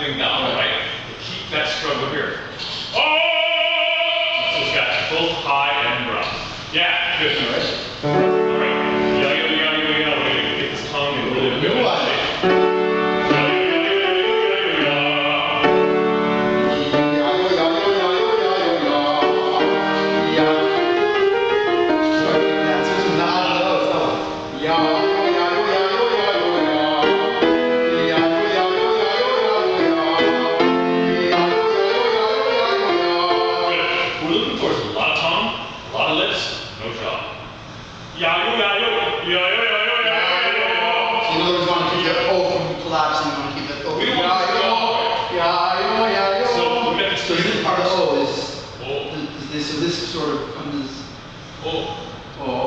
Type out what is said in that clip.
coming down, right? But keep that struggle here. Oh! So it's got both high and rough. Yeah, good. All right. Yeah. We're gonna get this tongue in a really good shape. So this sort of comes as